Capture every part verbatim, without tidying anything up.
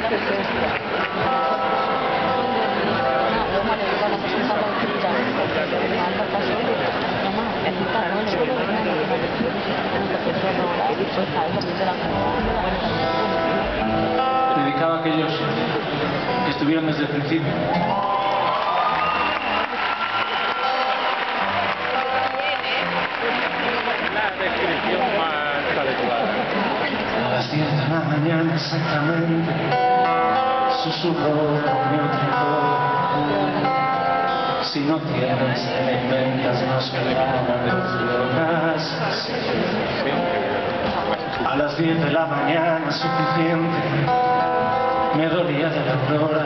Dedicado a aquellos que estuvieron desde el principio. A las diez de la mañana exactamente susurró mi otra voz. Si no tienes, te la inventas, nos quedamos locas. A las diez de la mañana suficiente me dolía de la aurora,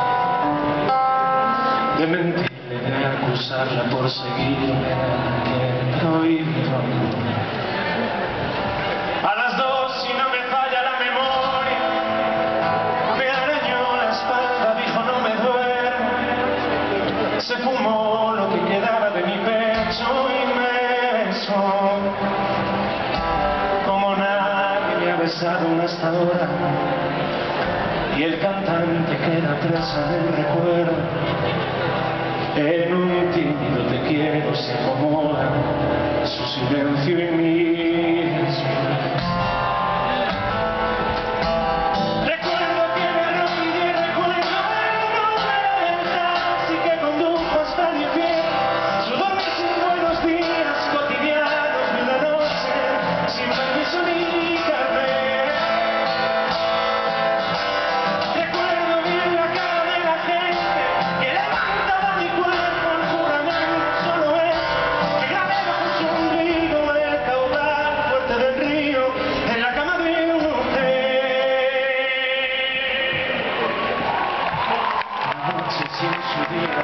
de mentirle, de acusarla por seguirme en aquel prohibido. A las dos, si no me falla la memoria, me arañó la espalda, dijo no me duermo. Se fumó lo que quedaba de mi pecho y me besó como nadie me ha besado hasta ahora. Y el cantante queda presa del recuerdo, en un tímido te quiero se acomoda su silencio y mis. Recuerdo que me arrodillé, recuerdo el número del taxi que condujo hasta mi pie. Sudores sin buenos días cotidianos de una noche sin permiso ni carnet. Recuerdo bien la cara de la gente que levantaba mi cuerpo al juramento, solo eso, que grabé bajo su ombligo el caudal fuerte del río en la cama de un hotel. La noche sin su día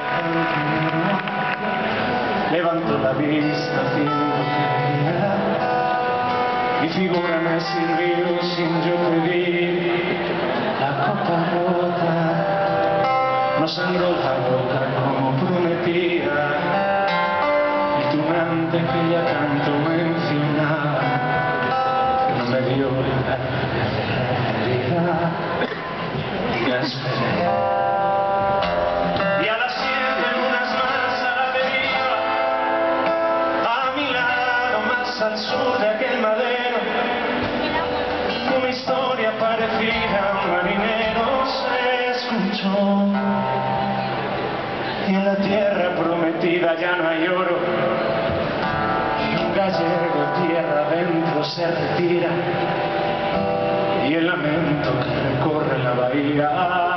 levanto la vista haciendo que veía. Mi figura me sirvió sin yo pedir la copa rota, no sangró la boca como prometía, y tunante que ya tanto mencionaba no me dio la realidad. Ya esperé. Y a las siete lunas más a la deriva, a mi lado más al sur de aquel madero, una historia parecida a un marinero se escuchó. Y en la tierra prometida ya no hay oro, y un gallego tierra adentro se retira, y el lamento que recorre la bahía